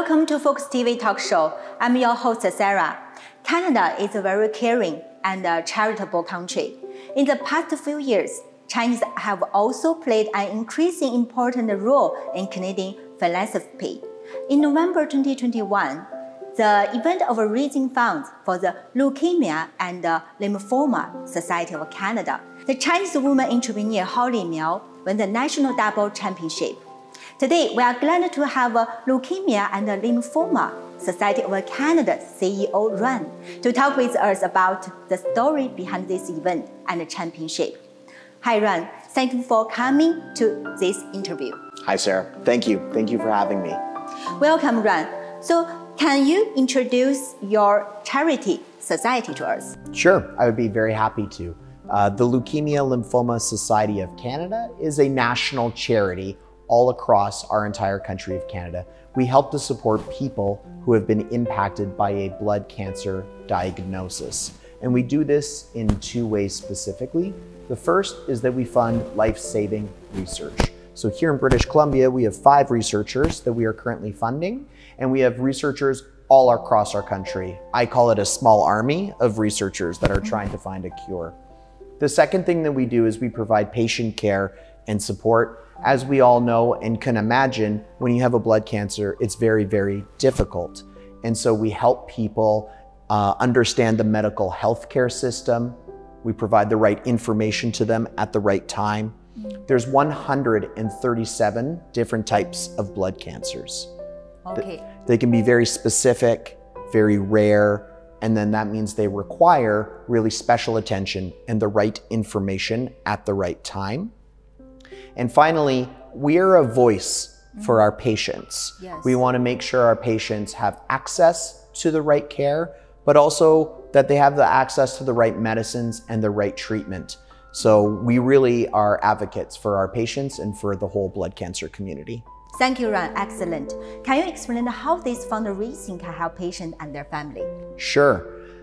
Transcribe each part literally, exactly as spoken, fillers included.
Welcome to Focus T V Talk Show. I'm your host, Sarah. Canada is a very caring and a charitable country. In the past few years, Chinese have also played an increasingly important role in Canadian philanthropy. In November twenty twenty-one, the event of raising funds for the Leukemia and Lymphoma Society of Canada, the Chinese woman entrepreneur Holly Miao won the national double championship. Today, we are glad to have a Leukemia and Lymphoma Society of Canada C E O Ran to talk with us about the story behind this event and the championship. Hi Ran, thank you for coming to this interview. Hi Sarah, thank you. Thank you for having me. Welcome Ran. So can you introduce your charity society to us? Sure, I would be very happy to. Uh, the Leukemia Lymphoma Society of Canada is a national charity all across our entire country of Canada. We help to support people who have been impacted by a blood cancer diagnosis. And we do this in two ways specifically. The first is that we fund life-saving research. So here in British Columbia, we have five researchers that we are currently funding, and we have researchers all across our country. I call it a small army of researchers that are trying to find a cure. The second thing that we do is we provide patient care and support. As we all know and can imagine, when you have a blood cancer, it's very, very difficult. And so we help people uh, understand the medical healthcare system. We provide the right information to them at the right time. There's one hundred thirty-seven different types of blood cancers. Okay. They can be very specific, very rare, and then that means they require really special attention and the right information at the right time. And finally, we're a voice for our patients. Yes. We want to make sure our patients have access to the right care, but also that they have the access to the right medicines and the right treatment. So we really are advocates for our patients and for the whole blood cancer community. Thank you, Ran. Excellent. Can you explain how this fundraising can help patients and their family? Sure.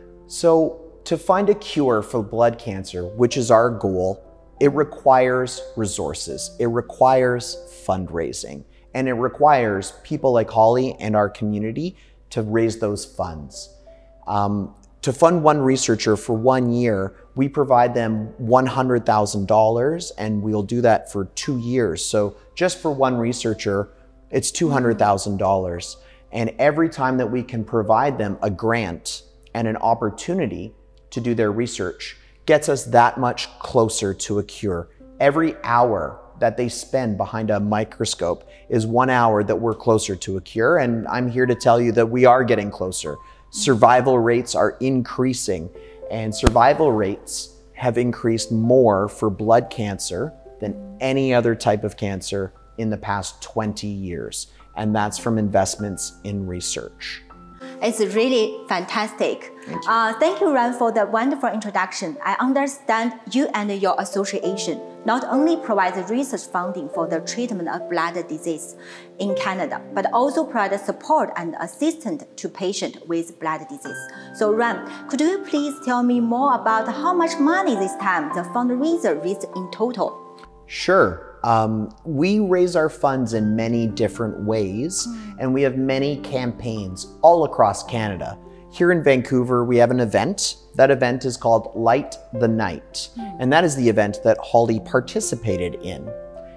So to find a cure for blood cancer, which is our goal, it requires resources. It requires fundraising. And it requires people like Holly and our community to raise those funds. Um, to fund one researcher for one year, we provide them one hundred thousand dollars, and we'll do that for two years. So just for one researcher, it's two hundred thousand dollars. And every time that we can provide them a grant and an opportunity to do their research gets us that much closer to a cure. Every hour that they spend behind a microscope is one hour that we're closer to a cure. And I'm here to tell you that we are getting closer. Survival rates are increasing, and survival rates have increased more for blood cancer than any other type of cancer in the past twenty years. And that's from investments in research. It's really fantastic. Thank you. Uh, thank you, Ran, for the wonderful introduction. I understand you and your association not only provide research funding for the treatment of blood disease in Canada, but also provide support and assistance to patients with blood disease. So, Ran, could you please tell me more about how much money this time the fundraiser raised in total? Sure. Um, we raise our funds in many different ways, mm. and we have many campaigns all across Canada. Here in Vancouver, we have an event. That event is called Light the Night, mm. and that is the event that Holly participated in.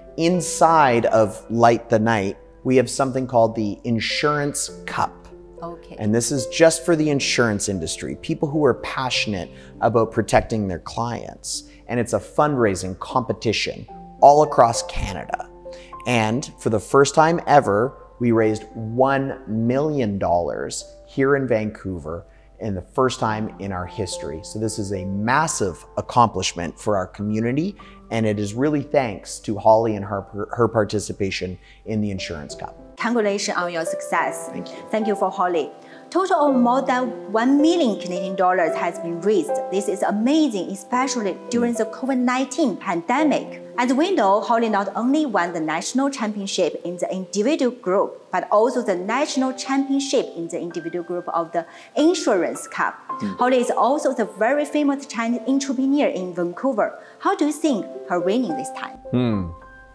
Inside of Light the Night, we have something called the Insurance Cup. Okay. And this is just for the insurance industry, people who are passionate about protecting their clients. And it's a fundraising competition all across Canada. And for the first time ever, we raised one million dollars here in Vancouver in the first time in our history. So this is a massive accomplishment for our community, and it is really thanks to Holly and her, her participation in the Insurance Cup. Congratulations on your success. Thank you. Thank you for Holly. Total of more than one million Canadian dollars has been raised. This is amazing, especially during the COVID nineteen pandemic. As we know, Holly not only won the national championship in the individual group, but also the national championship in the individual group of the Insurance Cup. Mm. Holly is also the very famous Chinese entrepreneur in Vancouver. How do you think her winning this time? Hmm.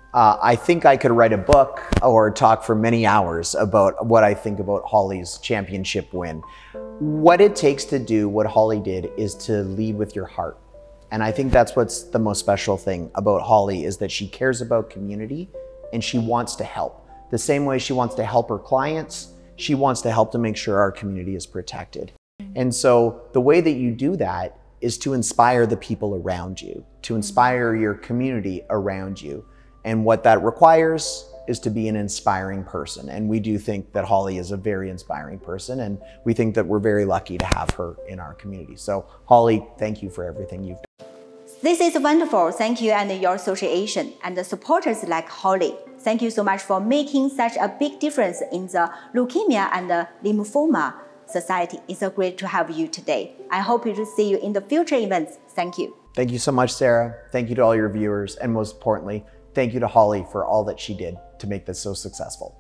Uh, I think I could write a book or talk for many hours about what I think about Holly's championship win. What it takes to do what Holly did is to lead with your heart. And I think that's what's the most special thing about Holly is that she cares about community and she wants to help. The same way she wants to help her clients, she wants to help to make sure our community is protected. And so the way that you do that is to inspire the people around you, to inspire your community around you. And what that requires is to be an inspiring person. And we do think that Holly is a very inspiring person, and we think that we're very lucky to have her in our community. So Holly, thank you for everything you've done. This is wonderful. Thank you and your association and the supporters like Holly. Thank you so much for making such a big difference in the leukemia and the lymphoma society. It's so great to have you today. I hope to see you in the future events. Thank you. Thank you so much, Sarah. Thank you to all your viewers. And most importantly, thank you to Holly for all that she did to make this so successful.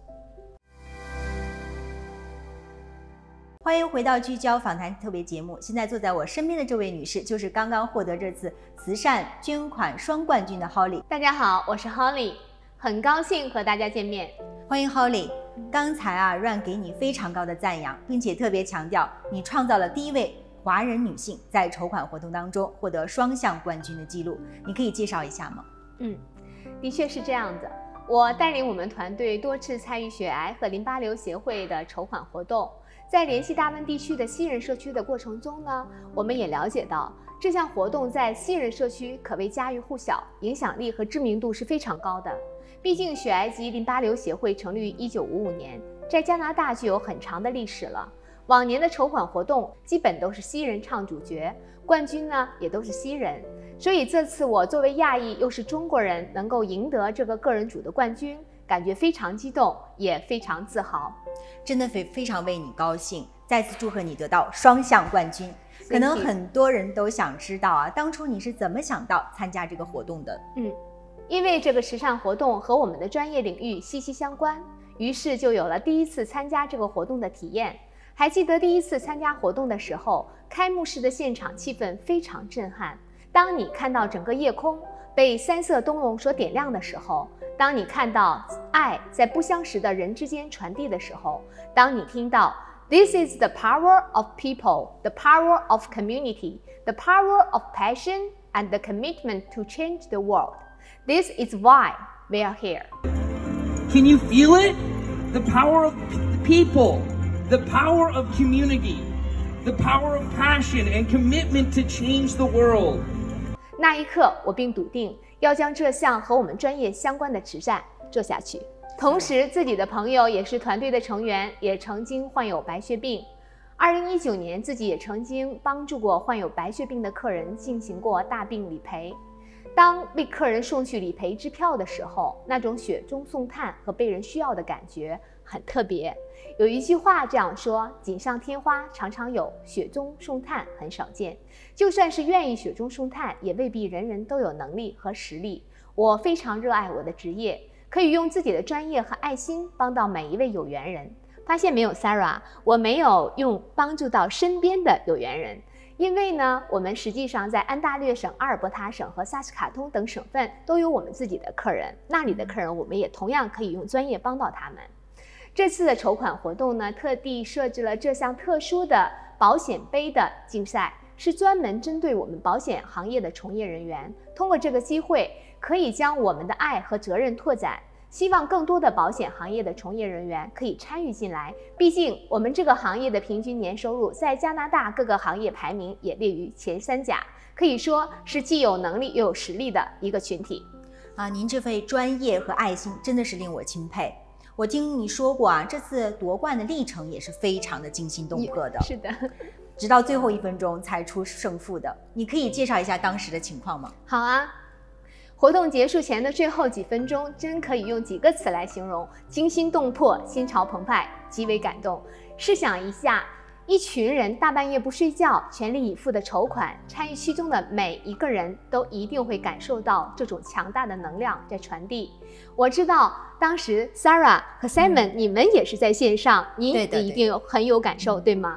欢迎回到聚焦访谈特别节目。现在坐在我身边的这位女士，就是刚刚获得这次慈善捐款双冠军的 Holly。 大家好，我是 Holly， 很高兴和大家见面。 欢迎 Holly。刚才啊 ，Run 给你非常高的赞扬，并且特别强调你创造了第一位华人女性在筹款活动当中获得双项冠军的记录。你可以介绍一下吗？ 嗯。的确是这样的，我带领我们团队多次参与血癌和淋巴瘤协会的筹款活动，在联系大温地区的西人社区的过程中呢，我们也了解到这项活动在西人社区可谓家喻户晓，影响力和知名度是非常高的。毕竟血癌及淋巴瘤协会成立于一九五五年，在加拿大具有很长的历史了。往年的筹款活动基本都是西人唱主角，冠军呢也都是西人。所以这次我作为亚裔又是中国人，能够赢得这个个人组的冠军，感觉非常激动，也非常自豪， 真的非非常为你高兴。再次祝贺你得到双项冠军。可能很多人都想知道啊，当初你是怎么想到参加这个活动的？ 嗯，因为这个慈善活动和我们的专业领域息息相关，于是就有了第一次参加这个活动的体验。还记得第一次参加活动的时候，开幕式的现场气氛非常震撼。当你看到整个夜空被三色灯笼所点亮的时候，当你看到爱在不相识的人之间传递的时候，当你听到 This is the power of people, the power of community, the power of passion and the commitment to change the world. This is why we are here. Can you feel it? The power of people, the power of community, the power of passion and commitment to change the world. 那一刻，我并笃定要将这项和我们专业相关的慈善做下去。同时，自己的朋友也是团队的成员，也曾经患有白血病。二零一九年，自己也曾经帮助过患有白血病的客人进行过大病理赔。当为客人送去理赔支票的时候，那种雪中送炭和被人需要的感觉很特别。有一句话这样说：锦上添花常常有，雪中送炭很少见。就算是愿意雪中送炭，也未必人人都有能力和实力。我非常热爱我的职业，可以用自己的专业和爱心帮到每一位有缘人。发现没有 Sarah， 我没有用帮助到身边的有缘人。因为呢，我们实际上在安大略省、阿尔伯塔省和萨斯卡通等省份都有我们自己的客人，那里的客人我们也同样可以用专业帮到他们。这次的筹款活动呢，特地设置了这项特殊的保险杯的竞赛，是专门针对我们保险行业的从业人员。通过这个机会，可以将我们的爱和责任拓展，希望更多的保险行业的从业人员可以参与进来。毕竟我们这个行业的平均年收入在加拿大各个行业排名也列于前三甲，可以说是既有能力又有实力的一个群体。 啊，您这份专业和爱心真的是令我钦佩。我听你说过啊，这次夺冠的历程也是非常的惊心动魄的。 是的， 直到最后一分钟才出胜负的。你可以介绍一下当时的情况吗？ 好啊。活动结束前的最后几分钟，真可以用几个词来形容：惊心动魄、心潮澎湃、极为感动。试想一下，一群人大半夜不睡觉，全力以赴的筹款，参与其中的每一个人都一定会感受到这种强大的能量在传递。我知道当时 Sarah 和 Simon、嗯、你们也是在线上，你也一定很有感受， 嗯、 对吗？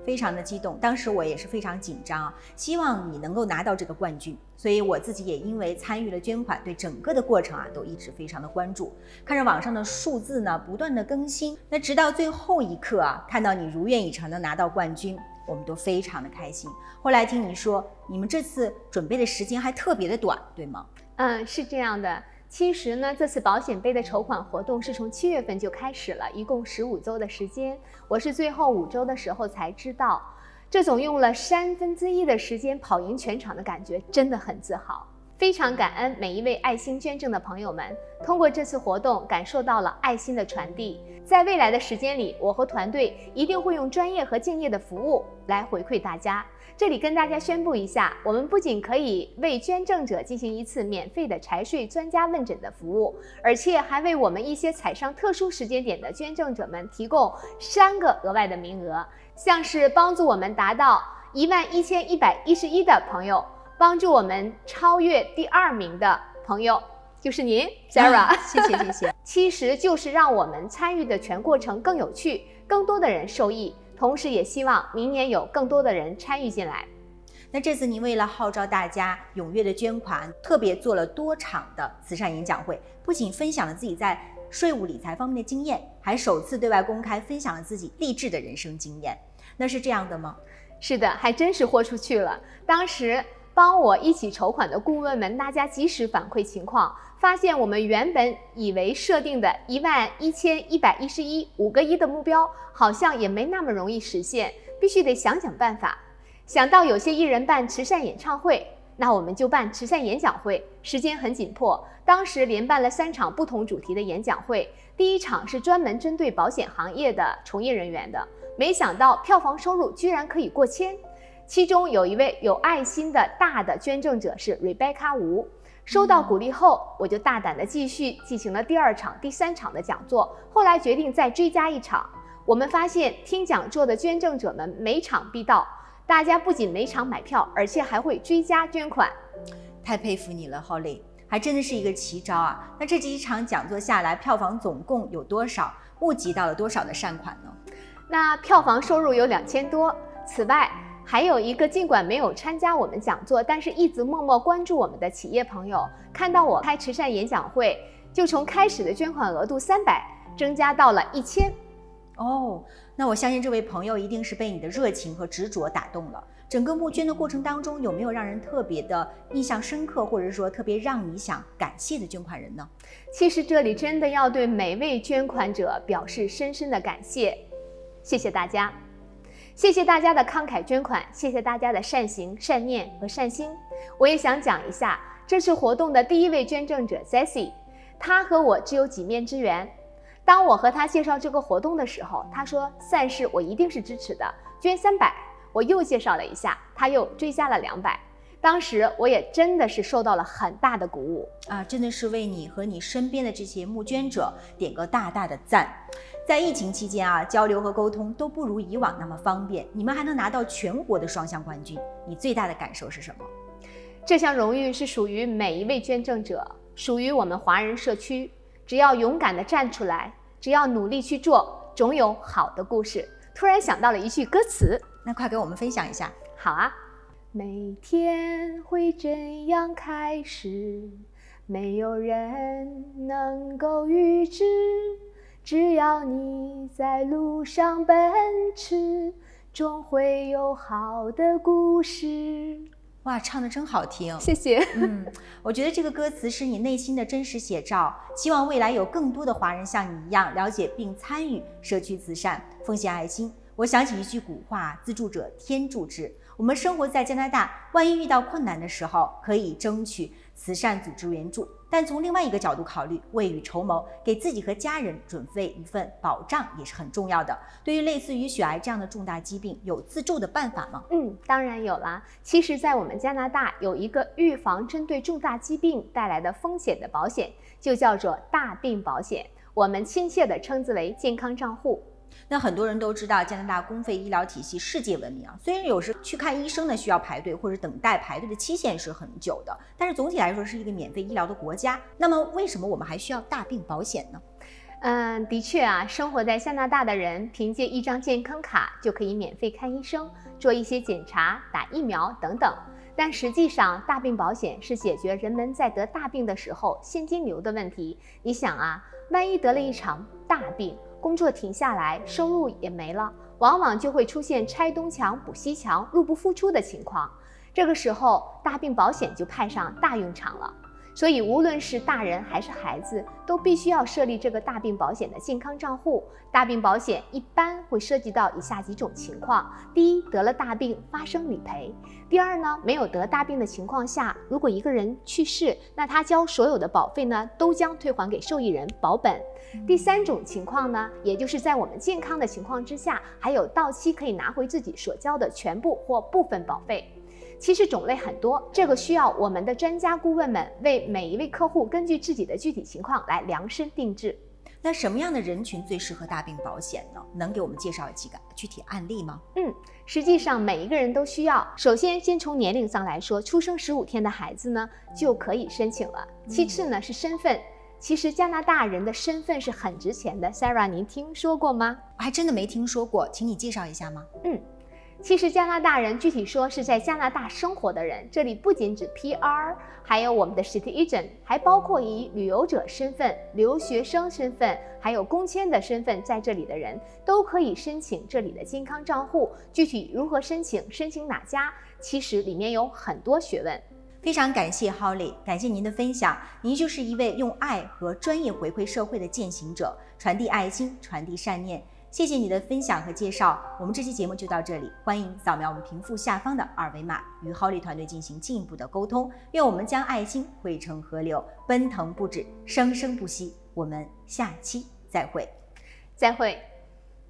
非常的激动。当时我也是非常紧张啊，希望你能够拿到这个冠军。所以我自己也因为参与了捐款，对整个的过程啊都一直非常的关注，看着网上的数字呢不断的更新，那直到最后一刻啊，看到你如愿以偿的拿到冠军，我们都非常的开心。后来听你说，你们这次准备的时间还特别的短，对吗？ 嗯，是这样的。其实呢，这次保险杯的筹款活动是从七月份就开始了，一共十五周的时间。我是最后五周的时候才知道，这种用了三分之一的时间跑赢全场的感觉真的很自豪。非常感恩每一位爱心捐赠的朋友们，通过这次活动感受到了爱心的传递。在未来的时间里，我和团队一定会用专业和敬业的服务来回馈大家。这里跟大家宣布一下，我们不仅可以为捐赠者进行一次免费的财税专家问诊的服务，而且还为我们一些踩上特殊时间点的捐赠者们提供三个额外的名额，像是帮助我们达到一万一千一百一十一的朋友，帮助我们超越第二名的朋友，就是您 Sarah、啊、 谢谢谢谢。 其实就是让我们参与的全过程更有趣，更多的人受益，同时也希望明年有更多的人参与进来。 那这次您为了号召大家踊跃的捐款，特别做了多场的慈善演讲会，不仅分享了自己在税务理财方面的经验，还首次对外公开分享了自己励志的人生经验。那是这样的吗？ 是的，还真是豁出去了。当时帮我一起筹款的顾问们，大家及时反馈情况，发现我们原本以为设定的一万一千一百一十一五个亿的目标，好像也没那么容易实现，必须得想想办法。想到有些艺人办慈善演唱会，那我们就办慈善演讲会，时间很紧迫，当时连办了三场不同主题的演讲会。第一场是专门针对保险行业的从业人员的，没想到票房收入居然可以过千。其中有一位有爱心的大的捐赠者是 Rebecca 吴，收到鼓励后，我就大胆的继续进行了第二场、第三场的讲座，后来决定再追加一场。我们发现听讲座的捐赠者们每场必到，大家不仅每场买票，而且还会追加捐款。 太佩服你了 Holly， 还真的是一个奇招啊。那这几场讲座下来，票房总共有多少？募集到了多少的善款呢？ 那票房收入有两千多。此外还有一个尽管没有参加我们讲座，但是一直默默关注我们的企业朋友，看到我开慈善演讲会，就从开始的捐款额度三百增加到了一千。 哦，那我相信这位朋友一定是被你的热情和执着打动了。整个募捐的过程当中，有没有让人特别的印象深刻，或者说特别让你想感谢的捐款人呢？ 其实这里真的要对每位捐款者表示深深的感谢，谢谢大家。谢谢大家的慷慨捐款，谢谢大家的善行、善念和善心。我也想讲一下这次活动的第一位捐赠者 Zessie， 他和我只有几面之缘。当我和他介绍这个活动的时候，他说善事我一定是支持的，捐三百。我又介绍了一下，他又追加了两百。当时我也真的是受到了很大的鼓舞啊，真的是为你和你身边的这些募捐者点个大大的赞。在疫情期间啊，交流和沟通都不如以往那么方便，你们还能拿到全国的双项冠军，你最大的感受是什么？ 这项荣誉是属于每一位捐赠者，属于我们华人社区。只要勇敢地站出来，只要努力去做，总有好的故事。突然想到了一句歌词， 那快给我们分享一下。 好啊。每天会怎样开始，没有人能够预知，只要你在路上奔驰，总会有好的故事。 哇，唱得真好听， 谢谢。 嗯，我觉得这个歌词是你内心的真实写照，希望未来有更多的华人像你一样了解并参与社区慈善，奉献爱心。我想起一句古话，自助者天助之。我们生活在加拿大，万一遇到困难的时候，可以争取慈善组织援助，但从另外一个角度考虑，未雨绸缪，给自己和家人准备一份保障也是很重要的。对于类似于血癌这样的重大疾病，有自救的办法吗？ 嗯，当然有啦。其实在我们加拿大有一个预防针对重大疾病带来的风险的保险，就叫做大病保险，我们亲切地称之为健康账户。 那很多人都知道加拿大公费医疗体系世界闻名啊，虽然有时去看医生呢需要排队，或者等待排队的期限是很久的，但是总体来说是一个免费医疗的国家。那么为什么我们还需要大病保险呢？ 嗯，的确啊，生活在加拿大的人凭借一张健康卡就可以免费看医生、做一些检查、打疫苗等等。但实际上，大病保险是解决人们在得大病的时候现金流的问题。你想啊，万一得了一场大病，工作停下来，收入也没了，往往就会出现拆东墙补西墙、入不敷出的情况。这个时候，大病保险就派上大用场了。所以，无论是大人还是孩子，都必须要设立这个大病保险的健康账户。大病保险一般会涉及到以下几种情况：第一，得了大病发生理赔；第二呢，没有得大病的情况下，如果一个人去世，那他交所有的保费呢，都将退还给受益人保本。第三种情况呢，也就是在我们健康的情况之下，还有到期可以拿回自己所交的全部或部分保费。其实种类很多，这个需要我们的专家顾问们为每一位客户根据自己的具体情况来量身定制。 那什么样的人群最适合大病保险呢？能给我们介绍几个具体案例吗？ 嗯，实际上每一个人都需要。首先，先从年龄上来说，出生十五天的孩子呢就可以申请了。其次呢是身份。其实加拿大人的身份是很值钱的 ，Sarah， 您听说过吗？ 我还真的没听说过，请你介绍一下吗？ 嗯。其实加拿大人具体说是在加拿大生活的人，这里不仅指 P R， 还有我们的 citizen， 还包括以旅游者身份、留学生身份，还有工签的身份在这里的人，都可以申请这里的健康账户。具体如何申请，申请哪家，其实里面有很多学问。 非常感谢 Holly， 感谢您的分享。您就是一位用爱和专业回馈社会的践行者，传递爱心，传递善念。谢谢你的分享和介绍，我们这期节目就到这里。欢迎扫描我们屏幕下方的二维码，与 Holly 团队进行进一步的沟通。愿我们将爱心汇成河流，奔腾不止，生生不息。我们下期再会， 再会。